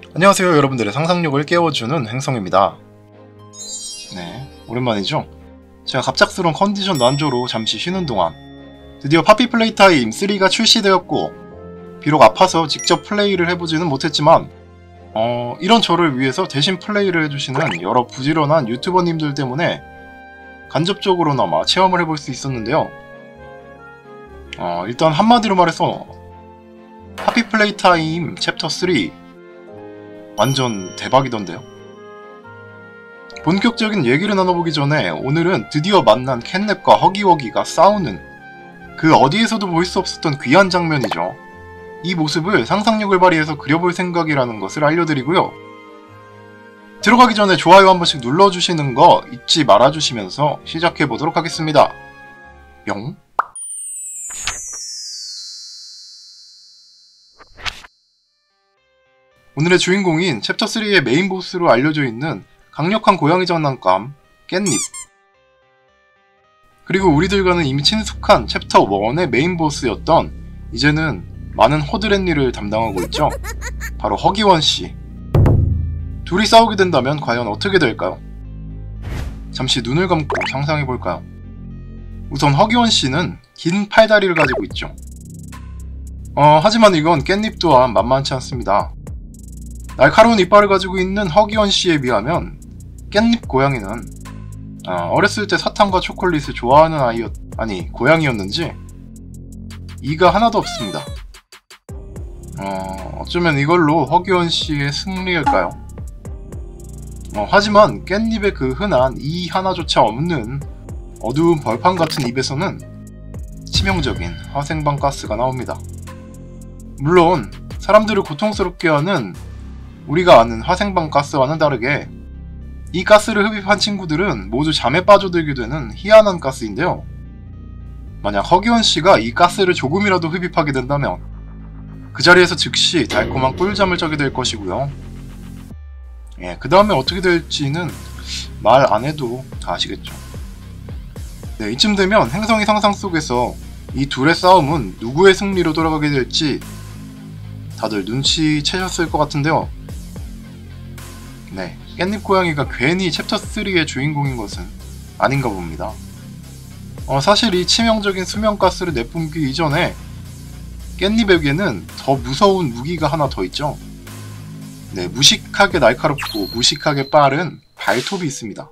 안녕하세요, 여러분들의 상상력을 깨워주는 행성입니다. 네, 오랜만이죠? 제가 갑작스러운 컨디션 난조로 잠시 쉬는 동안 드디어 파피 플레이타임 3가 출시되었고, 비록 아파서 직접 플레이를 해보지는 못했지만 이런 저를 위해서 대신 플레이를 해주시는 여러 부지런한 유튜버님들 때문에 간접적으로나마 체험을 해볼 수 있었는데요. 일단 한마디로 말해서 파피 플레이타임 챕터 3 완전 대박이던데요. 본격적인 얘기를 나눠보기 전에 오늘은 드디어 만난 캣냅과 허기워기가 싸우는 그 어디에서도 볼 수 없었던 귀한 장면이죠. 이 모습을 상상력을 발휘해서 그려볼 생각이라는 것을 알려드리고요. 들어가기 전에 좋아요 한 번씩 눌러주시는 거 잊지 말아주시면서 시작해보도록 하겠습니다. 뿅. 오늘의 주인공인 챕터 3의 메인 보스로 알려져 있는 강력한 고양이 장난감 깻잎, 그리고 우리들과는 이미 친숙한 챕터 1의 메인 보스였던 이제는 많은 허드렛일을 담당하고 있죠. 바로 허기원씨. 둘이 싸우게 된다면 과연 어떻게 될까요? 잠시 눈을 감고 상상해볼까요? 우선 허기원씨는 긴 팔다리를 가지고 있죠. 하지만 이건 깻잎 또한 만만치 않습니다. 날카로운 이빨을 가지고 있는 허기원씨에 비하면 깻잎 고양이는 어렸을 때 사탕과 초콜릿을 좋아하는 고양이였는지 이가 하나도 없습니다. 어쩌면 이걸로 허기원씨의 승리일까요? 하지만 깻잎의 그 흔한 이 하나조차 없는 어두운 벌판 같은 입에서는 치명적인 화생방 가스가 나옵니다. 물론 사람들을 고통스럽게 하는 우리가 아는 화생방 가스와는 다르게 이 가스를 흡입한 친구들은 모두 잠에 빠져들게 되는 희한한 가스인데요. 만약 허기원씨가 이 가스를 조금이라도 흡입하게 된다면 그 자리에서 즉시 달콤한 꿀잠을 자게 될 것이고요. 그 다음에 어떻게 될지는 말 안해도 다 아시겠죠. 네, 이쯤 되면 행성의 상상 속에서 이 둘의 싸움은 누구의 승리로 돌아가게 될지 다들 눈치채셨을 것 같은데요. 네, 깻잎 고양이가 괜히 챕터 3의 주인공인 것은 아닌가 봅니다. 사실 이 치명적인 수면가스를 내뿜기 이전에 깻잎에게는 더 무서운 무기가 하나 더 있죠. 네, 무식하게 날카롭고 무식하게 빠른 발톱이 있습니다.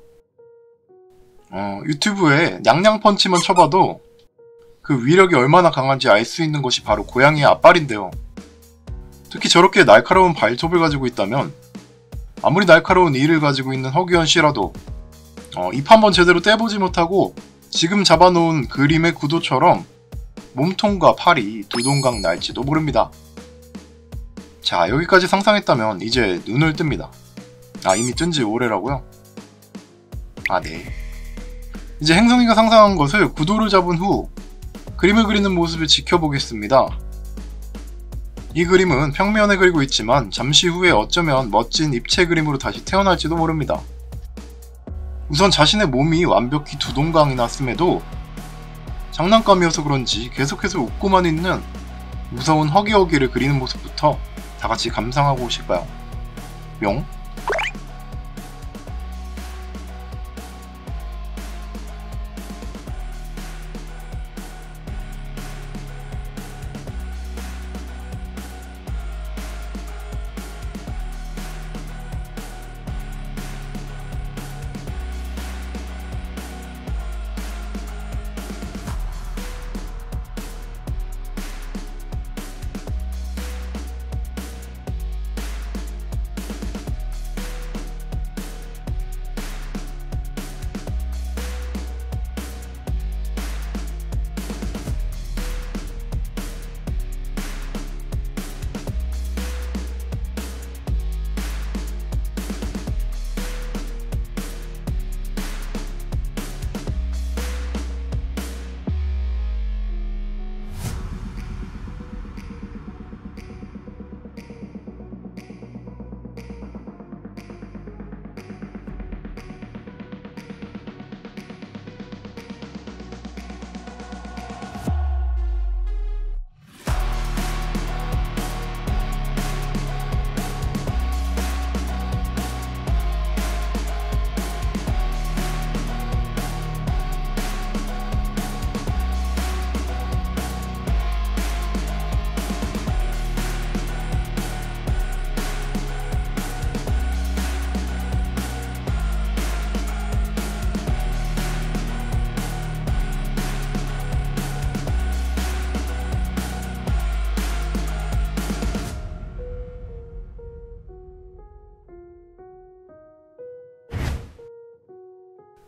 유튜브에 냥냥펀치만 쳐봐도 그 위력이 얼마나 강한지 알 수 있는 것이 바로 고양이의 앞발인데요. 특히 저렇게 날카로운 발톱을 가지고 있다면 아무리 날카로운 이를 가지고 있는 허기원씨라도 입 한번 제대로 떼보지 못하고 지금 잡아놓은 그림의 구도처럼 몸통과 팔이 두동강 날지도 모릅니다. 자, 여기까지 상상했다면 이제 눈을 뜹니다. 이미 뜬지 오래라고요? 네. 이제 행성이가 상상한 것을 구도를 잡은 후 그림을 그리는 모습을 지켜보겠습니다. 이 그림은 평면에 그리고 있지만 잠시 후에 어쩌면 멋진 입체 그림으로 다시 태어날지도 모릅니다. 우선 자신의 몸이 완벽히 두동강이 났음에도 장난감이어서 그런지 계속해서 웃고만 있는 무서운 허기허기를 그리는 모습부터 다같이 감상하고 오실까요? 뿅.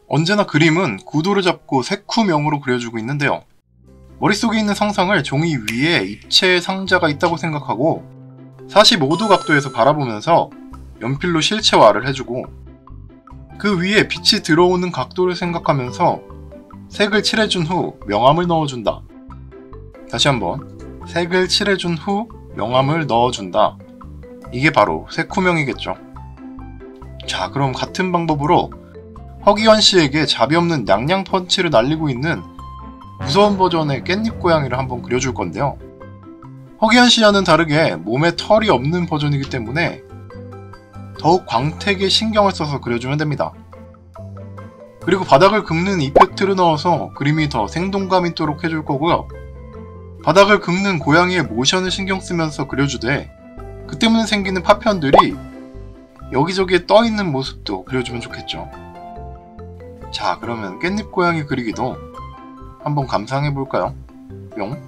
언제나 그림은 구도를 잡고 색후명으로 그려주고 있는데요. 머릿속에 있는 상상을 종이 위에 입체의 상자가 있다고 생각하고 45도 각도에서 바라보면서 연필로 실체화를 해주고 그 위에 빛이 들어오는 각도를 생각하면서 색을 칠해준 후 명암을 넣어준다. 다시 한번 색을 칠해준 후 명암을 넣어준다. 이게 바로 색후명이겠죠. 자, 그럼 같은 방법으로 허기현 씨에게 자비 없는 냥냥 펀치를 날리고 있는 무서운 버전의 깻잎 고양이를 한번 그려줄 건데요. 허기현 씨와는 다르게 몸에 털이 없는 버전이기 때문에 더욱 광택에 신경을 써서 그려주면 됩니다. 그리고 바닥을 긁는 이펙트를 넣어서 그림이 더 생동감 있도록 해줄 거고요. 바닥을 긁는 고양이의 모션을 신경 쓰면서 그려주되 그 때문에 생기는 파편들이 여기저기에 떠있는 모습도 그려주면 좋겠죠. 자, 그러면 깻잎 고양이 그리기도 한번 감상해볼까요? 뿅.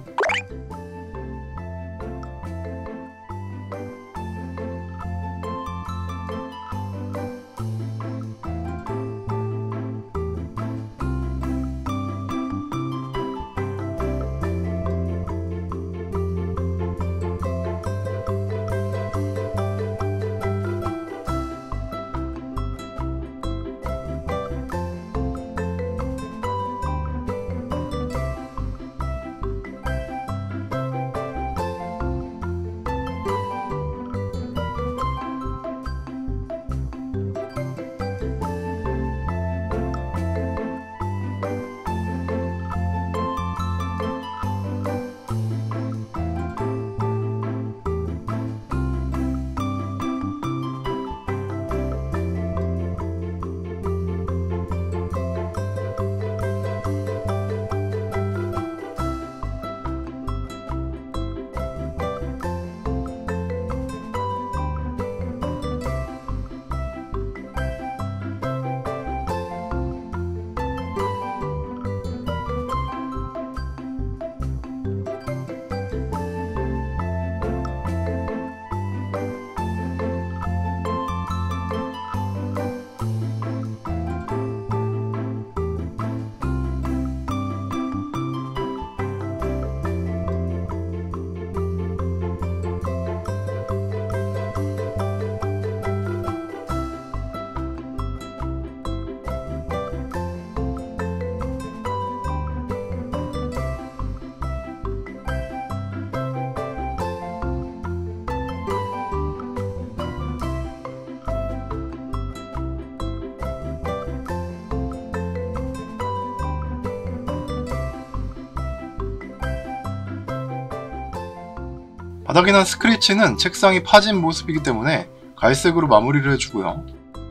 바닥에 난 스크래치는 책상이 파진 모습이기 때문에 갈색으로 마무리를 해주고요.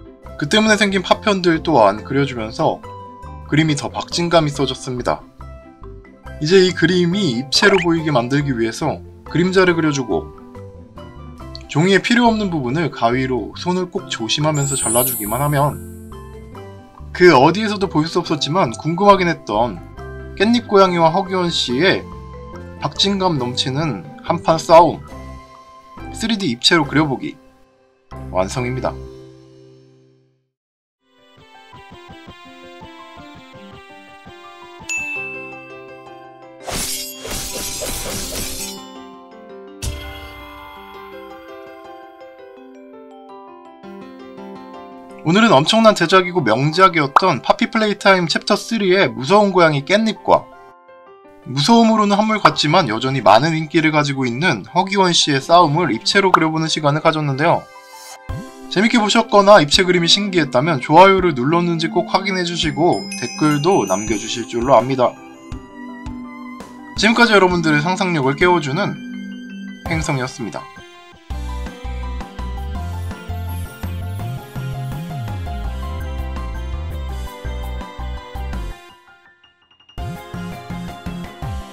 그 때문에 생긴 파편들 또한 그려주면서 그림이 더 박진감 있어졌습니다. 이제 이 그림이 입체로 보이게 만들기 위해서 그림자를 그려주고 종이에 필요 없는 부분을 가위로 손을 꼭 조심하면서 잘라주기만 하면 그 어디에서도 볼 수 없었지만 궁금하긴 했던 깻잎 고양이와 허기원 씨의 박진감 넘치는 한판 싸움 3D 입체로 그려보기 완성입니다. 오늘은 엄청난 제작이고 명작이었던 파피 플레이타임 챕터 3의 무서운 고양이 깻잎과 무서움으로는 한물 같지만 여전히 많은 인기를 가지고 있는 허기원 씨의 싸움을 입체로 그려보는 시간을 가졌는데요. 재밌게 보셨거나 입체 그림이 신기했다면 좋아요를 눌렀는지 꼭 확인해주시고 댓글도 남겨주실 줄로 압니다. 지금까지 여러분들의 상상력을 깨워주는 행성이었습니다.